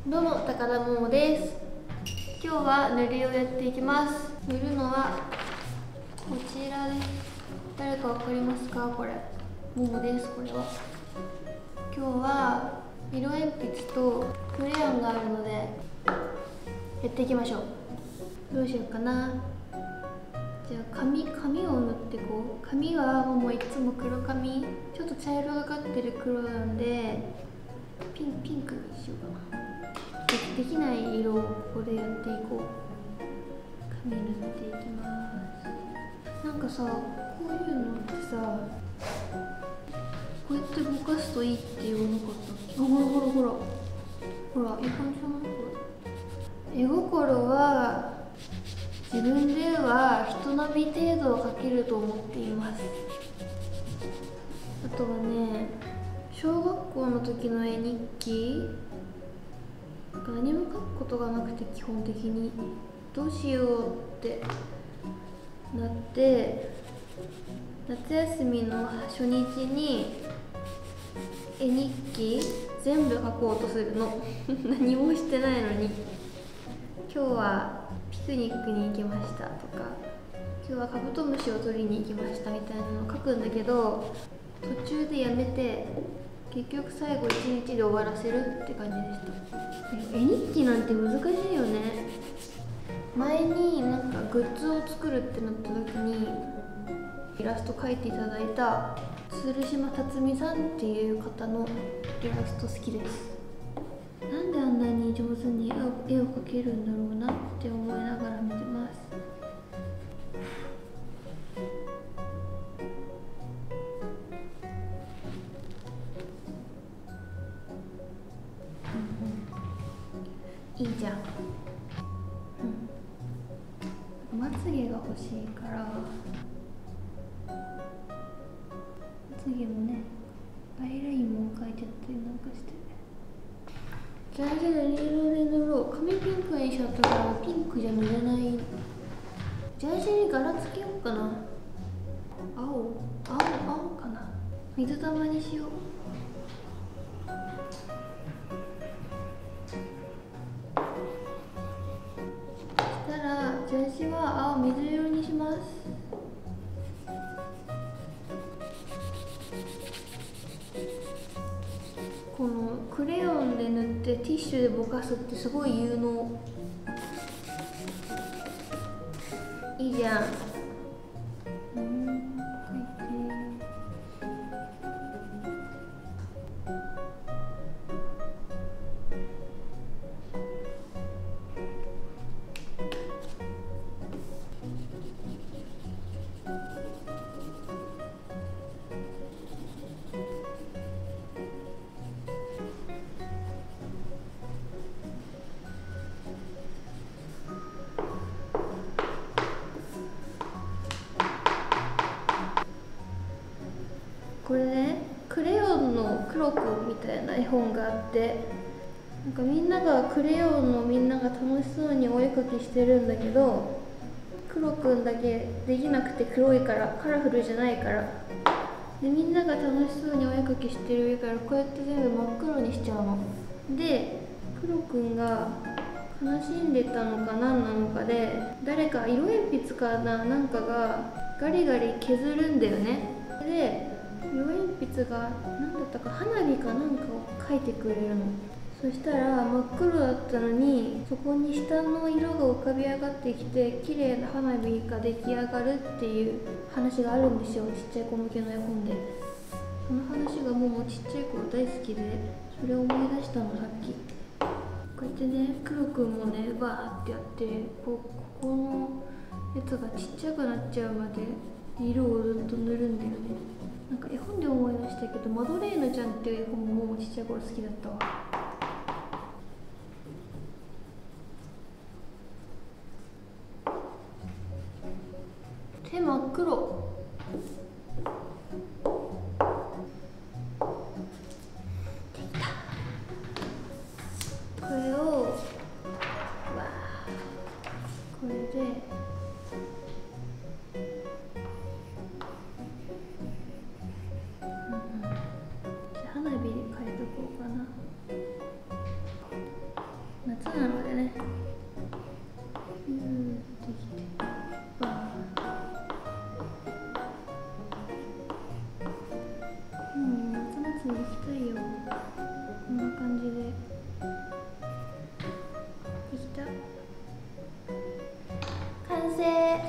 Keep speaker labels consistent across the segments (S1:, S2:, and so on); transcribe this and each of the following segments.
S1: どうも、高田桃です。今日は塗りをやっていきます。塗るのはこちらです。誰かわかりますか？これ桃です。これは今日は色鉛筆とクレヨンがあるのでやっていきましょう。どうしようかな。じゃあ髪を塗っていこう。髪はもういつも黒髪、ちょっと茶色がかってる黒なんでピンクにしようかな。できない色をここでやっていこう。髪塗っていきます。なんかさ、こういうのってさ、こうやって動かすといいって言わなかったっけ？あ、ほらほらほらほら、いい感じじゃない？絵心は自分では人並み程度を描けると思っています。あとはね、小学校の時の絵日記、何も書くことがなくて、基本的にどうしようってなって、夏休みの初日に絵日記全部書こうとするの何もしてないのに。今日はピクニックに行きましたとか、今日はカブトムシを取りに行きましたみたいなのを書くんだけど、途中でやめて結局最後1日で終わらせるって感じでした。絵日記なんて難しいよね。前になんかグッズを作るってなった時にイラスト描いていただいた鶴島辰巳さんっていう方のイラスト好きです。なんであんなに上手に絵を描けるんだろうなって思いながら見てます。いいじゃん。まつげが欲しいからまつげもね、アイラインも描いてあったりなんかして。じゃあ何色で塗ろう。髪ピンクにしちゃったからピンクじゃ塗れない。ジャージに柄つけようかな。青かな。水玉にしよう。そしたらジャージは青水色にします。このクレヨンで塗ってティッシュでぼかすってすごい有能。いいじゃん。これね、クレヨンの黒くんみたいな絵本があって、なんかみんながクレヨンのみんなが楽しそうにお絵かきしてるんだけど、黒くんだけできなくて黒いから、カラフルじゃないから。でみんなが楽しそうにお絵かきしてる上からこうやって全部真っ黒にしちゃうので、黒くんが悲しんでたのか何なのかで、誰か色鉛筆かなんかがガリガリ削るんだよね。で色鉛筆が何だったか、花火かなんかを描いてくれるの。そしたら真っ黒だったのに、そこに下の色が浮かび上がってきて綺麗な花火が出来上がるっていう話があるんですよ、ちっちゃい子向けの絵本で。その話がもうちっちゃい頃大好きで、それを思い出したのさっき。こうやってね、黒くんもねバーってやってここのやつがちっちゃくなっちゃうまで色をずっと塗るんだよね。なんか絵本で思い出したけど、マドレーヌちゃんっていう絵本もちっちゃい頃好きだったわ。手真っ黒。できた。これをこれで花火で描いとこうかな。 なのでね、できて、夏祭り行きたいよ。こんな感じでできた。完成。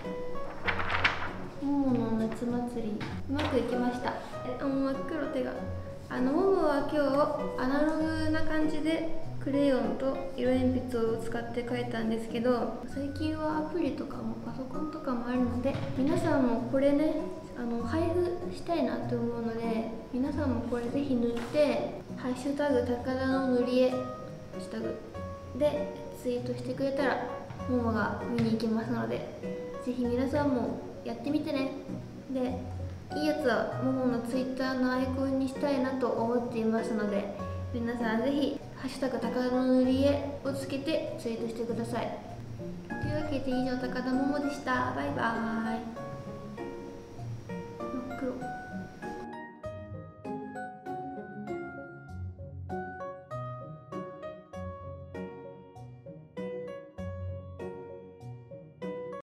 S1: ももの夏祭りうまくいきました。真っ黒手が。ももは今日アナログな感じでクレヨンと色鉛筆を使って描いたんですけど、最近はアプリとかもパソコンとかもあるので、皆さんもこれね配布したいなと思うので、皆さんもこれぜひ塗って「ハッシュタグ高田の塗り絵」ハッシュタグでツイートしてくれたらももが見に行きますので、ぜひ皆さんもやってみてね。でいいやつはもものツイッターのアイコンにしたいなと思っていますので、皆さんぜひハッシュタグ高田の塗り絵をつけてツイートしてください。というわけで以上、高田ももでした。バイバーイ。真っ黒。